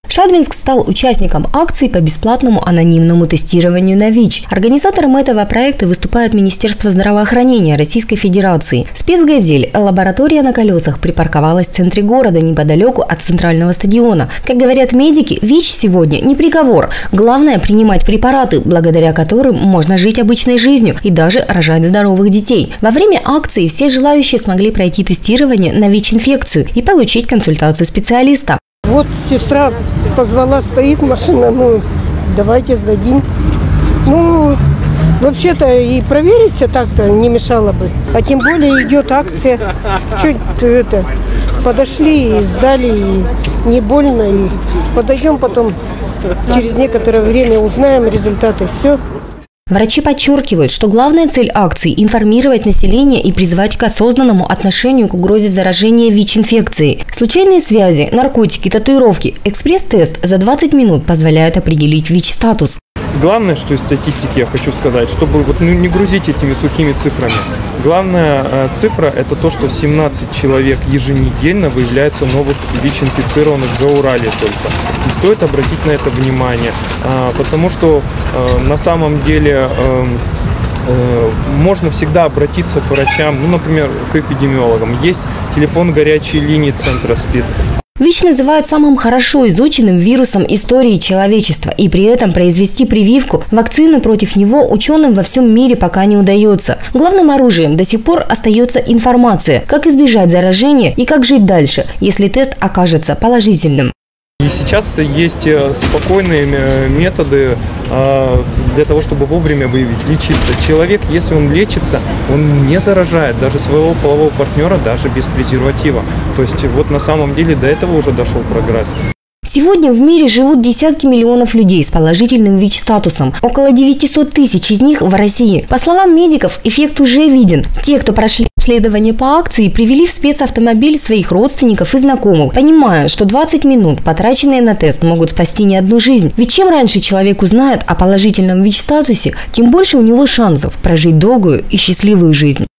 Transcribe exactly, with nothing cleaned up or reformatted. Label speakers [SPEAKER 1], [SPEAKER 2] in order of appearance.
[SPEAKER 1] Шадринск стал участником акции по бесплатному анонимному тестированию на ВИЧ. Организатором этого проекта выступает Министерство здравоохранения Российской Федерации. Спецгазель, лаборатория на колесах, припарковалась в центре города, неподалеку от центрального стадиона. Как говорят медики, ВИЧ сегодня не приговор. Главное – принимать препараты, благодаря которым можно жить обычной жизнью и даже рожать здоровых детей. Во время акции все желающие смогли пройти тестирование на ВИЧ-инфекцию и получить консультацию специалиста.
[SPEAKER 2] Вот сестра позвала, стоит машина, ну давайте сдадим. Ну, вообще-то и провериться так-то не мешало бы. А тем более идет акция. Чуть это, подошли и сдали, и не больно. И подойдем потом, через некоторое время узнаем результаты. Все.
[SPEAKER 1] Врачи подчеркивают, что главная цель акции – информировать население и призвать к осознанному отношению к угрозе заражения ВИЧ-инфекцией. Случайные связи, наркотики, татуировки. Экспресс-тест за двадцать минут позволяет определить ВИЧ-статус.
[SPEAKER 3] Главное, что из статистики я хочу сказать, чтобы вот не грузить этими сухими цифрами. Главная э, цифра – это то, что семнадцать человек еженедельно выявляется новых ВИЧ-инфицированных в Зауралье только. И стоит обратить на это внимание, э, потому что э, на самом деле э, э, можно всегда обратиться к врачам, ну, например, к эпидемиологам. Есть телефон горячей линии Центра СПИД.
[SPEAKER 1] ВИЧ называют самым хорошо изученным вирусом истории человечества, и при этом произвести прививку, вакцину против него ученым во всем мире пока не удается. Главным оружием до сих пор остается информация, как избежать заражения и как жить дальше, если тест окажется положительным.
[SPEAKER 3] И сейчас есть спокойные методы для того, чтобы вовремя выявить, лечиться. Человек, если он лечится, он не заражает даже своего полового партнера, даже без презерватива. То есть вот на самом деле до этого уже дошел прогресс.
[SPEAKER 1] Сегодня в мире живут десятки миллионов людей с положительным ВИЧ-статусом. Около девятисот тысяч из них в России. По словам медиков, эффект уже виден. Те, кто прошли обследование по акции, привели в спецавтомобиль своих родственников и знакомых, понимая, что двадцать минут, потраченные на тест, могут спасти не одну жизнь. Ведь чем раньше человек узнает о положительном ВИЧ-статусе, тем больше у него шансов прожить долгую и счастливую жизнь.